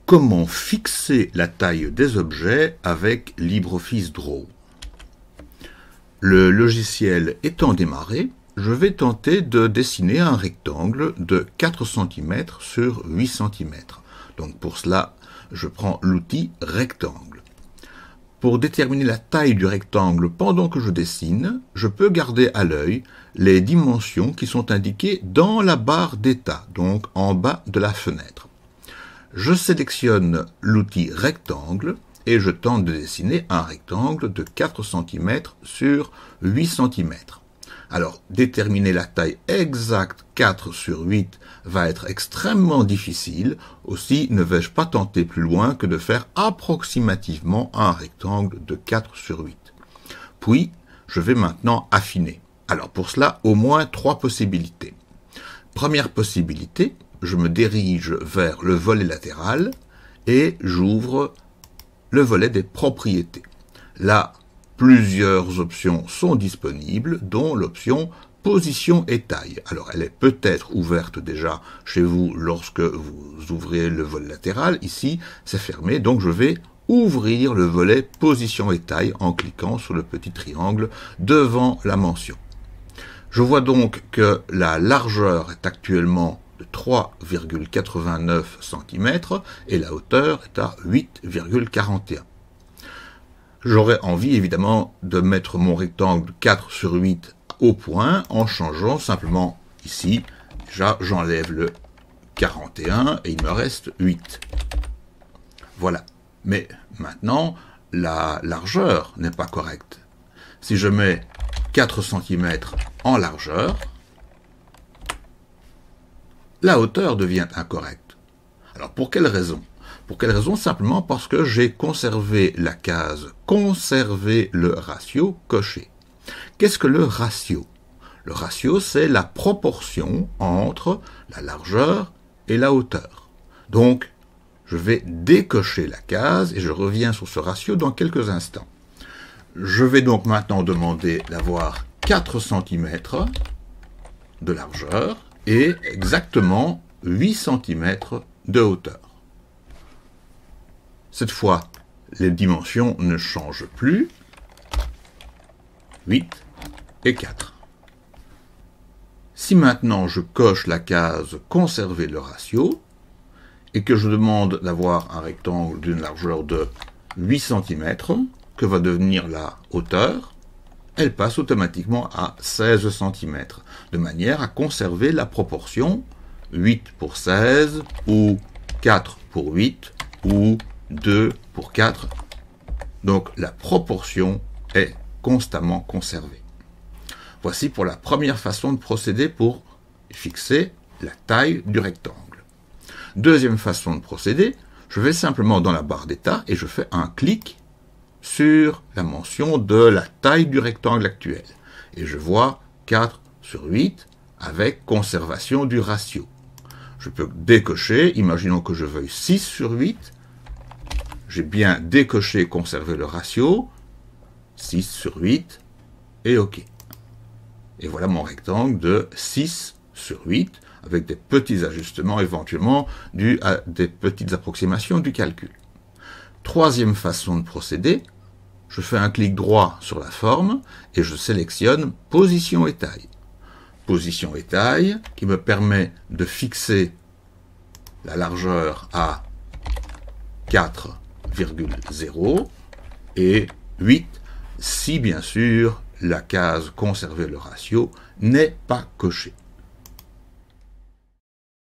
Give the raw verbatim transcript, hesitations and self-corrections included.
Comment fixer la taille des objets avec LibreOffice Draw? Le logiciel étant démarré, je vais tenter de dessiner un rectangle de quatre centimètres sur huit centimètres. Donc pour cela, je prends l'outil rectangle. Pour déterminer la taille du rectangle pendant que je dessine, je peux garder à l'œil les dimensions qui sont indiquées dans la barre d'état, donc en bas de la fenêtre. Je sélectionne l'outil rectangle et je tente de dessiner un rectangle de quatre centimètres sur huit centimètres. Alors, déterminer la taille exacte quatre sur huit va être extrêmement difficile, aussi ne vais-je pas tenter plus loin que de faire approximativement un rectangle de quatre sur huit. Puis, je vais maintenant affiner. Alors pour cela, au moins trois possibilités. Première possibilité, je me dirige vers le volet latéral et j'ouvre le volet des propriétés. Là, plusieurs options sont disponibles, dont l'option position et taille. Alors, elle est peut-être ouverte déjà chez vous lorsque vous ouvrez le volet latéral. Ici, c'est fermé, donc je vais ouvrir le volet position et taille en cliquant sur le petit triangle devant la mention. Je vois donc que la largeur est actuellement de trois virgule quatre-vingt-neuf centimètres et la hauteur est à huit virgule quarante et un. J'aurais envie évidemment de mettre mon rectangle quatre sur huit au point en changeant simplement ici, déjà j'enlève le quarante et un et il me reste huit. Voilà. Mais maintenant, la largeur n'est pas correcte. Si je mets quatre centimètres en largeur, la hauteur devient incorrecte. Alors pour quelle raison? Pour quelle raison? Simplement parce que j'ai conservé la case « Conserver le ratio » cochée. Qu'est-ce que le ratio? Le ratio, c'est la proportion entre la largeur et la hauteur. Donc, je vais décocher la case et je reviens sur ce ratio dans quelques instants. Je vais donc maintenant demander d'avoir quatre centimètres de largeur et exactement huit centimètres de hauteur. Cette fois, les dimensions ne changent plus. huit et quatre. Si maintenant je coche la case « Conserver le ratio » et que je demande d'avoir un rectangle d'une largeur de huit centimètres, que va devenir la hauteur? Elle passe automatiquement à seize centimètres, de manière à conserver la proportion huit pour seize, ou quatre pour huit, ou deux pour quatre. Donc la proportion est constamment conservée. Voici pour la première façon de procéder pour fixer la taille du rectangle. Deuxième façon de procéder, je vais simplement dans la barre d'état et je fais un clic sur la mention de la taille du rectangle actuel. Et je vois quatre sur huit avec conservation du ratio. Je peux décocher, imaginons que je veuille six sur huit. J'ai bien décoché conserver le ratio, six sur huit, et OK. Et voilà mon rectangle de six sur huit, avec des petits ajustements éventuellement dus à des petites approximations du calcul. Troisième façon de procéder, je fais un clic droit sur la forme et je sélectionne position et taille. Position et taille qui me permet de fixer la largeur à quatre virgule zéro et huit si bien sûr la case conserver le ratio n'est pas cochée.